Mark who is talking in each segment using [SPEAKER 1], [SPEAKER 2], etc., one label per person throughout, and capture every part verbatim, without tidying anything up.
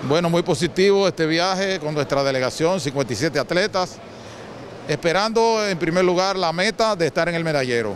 [SPEAKER 1] Bueno, muy positivo este viaje con nuestra delegación, cincuenta y siete atletas, esperando en primer lugar la meta de estar en el medallero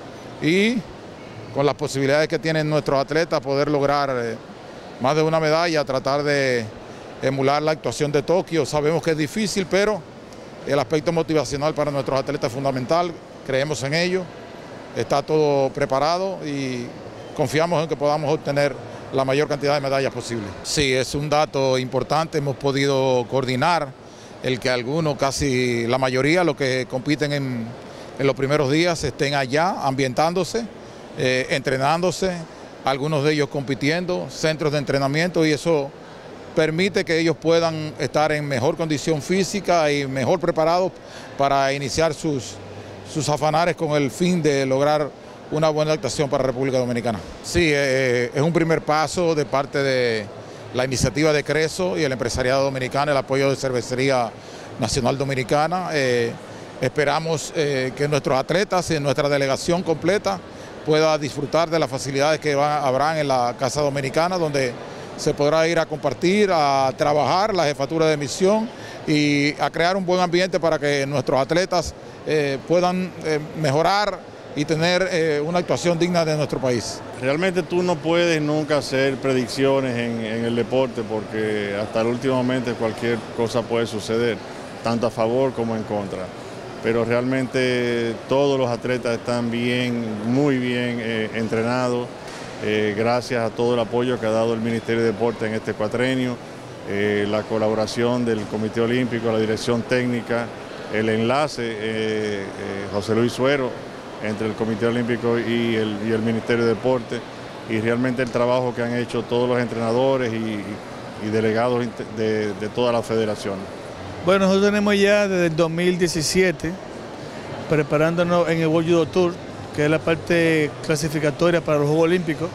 [SPEAKER 1] y con las posibilidades que tienen nuestros atletas poder lograr eh, más de una medalla, tratar de emular la actuación de Tokio. Sabemos que es difícil, pero el aspecto motivacional para nuestros atletas es fundamental, creemos en ello, está todo preparado y confiamos en que podamos obtener la mayor cantidad de medallas posible. Sí, es un dato importante, hemos podido coordinar el que algunos, casi la mayoría, los que compiten en, en los primeros días, estén allá ambientándose, eh, entrenándose, algunos de ellos compitiendo, centros de entrenamiento, y eso permite que ellos puedan estar en mejor condición física y mejor preparados para iniciar sus, sus afanares con el fin de lograr una buena actuación para República Dominicana. Sí, eh, es un primer paso de parte de la iniciativa de Creso y el empresariado dominicano, el apoyo de Cervecería Nacional Dominicana. Eh, esperamos eh, que nuestros atletas y nuestra delegación completa pueda disfrutar de las facilidades que van, habrán en la Casa Dominicana, donde se podrá ir a compartir, a trabajar la jefatura de misión y a crear un buen ambiente para que nuestros atletas eh, puedan eh, mejorar y tener eh, una actuación digna de nuestro país.
[SPEAKER 2] Realmente tú no puedes nunca hacer predicciones en, en el deporte porque hasta el último momento cualquier cosa puede suceder, tanto a favor como en contra. Pero realmente todos los atletas están bien, muy bien eh, entrenados, eh, gracias a todo el apoyo que ha dado el Ministerio de Deporte en este cuatrenio, eh, la colaboración del Comité Olímpico, la dirección técnica, el enlace, eh, eh, José Luis Suero, entre el Comité Olímpico y el, y el Ministerio de Deporte, y realmente el trabajo que han hecho todos los entrenadores y, y delegados de, de todas las federaciones.
[SPEAKER 3] Bueno, nosotros tenemos ya desde el dos mil diecisiete preparándonos en el World Judo Tour, que es la parte clasificatoria para los Juegos Olímpicos,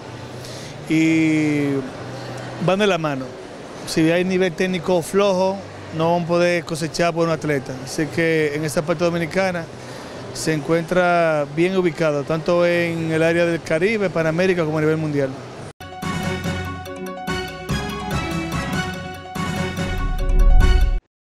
[SPEAKER 3] y van de la mano. Si hay nivel técnico flojo, no van a poder cosechar buenos atletas. Así que en esta parte dominicana se encuentra bien ubicado, tanto en el área del Caribe, Panamérica, como a nivel mundial.